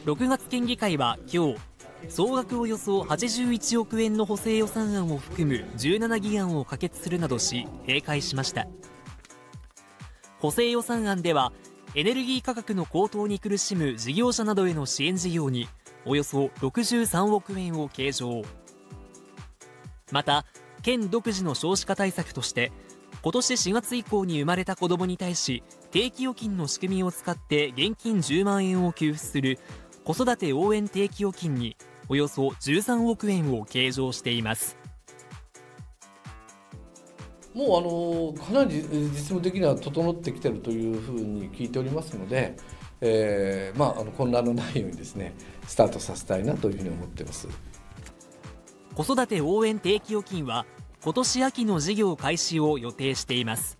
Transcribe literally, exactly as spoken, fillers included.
ろくがつ県議会は今日、総額およそはちじゅういちおくえんの補正予算案を含むじゅうなな議案を可決するなどし閉会しました。補正予算案では、エネルギー価格の高騰に苦しむ事業者などへの支援事業におよそろくじゅうさんおくえんを計上。また、県独自の少子化対策として、今年しがつ以降に生まれた子どもに対し、定期預金の仕組みを使って現金じゅうまんえんを給付する子育て応援定期預金におよそじゅうさんおくえんを計上しています。 もうあのかなり実務的には整ってきているというふうに聞いておりますので、えーまあ、あの混乱のないようにですね、スタートさせたいなというふうに思っています。 子育て応援定期預金は今年秋の事業開始を予定しています。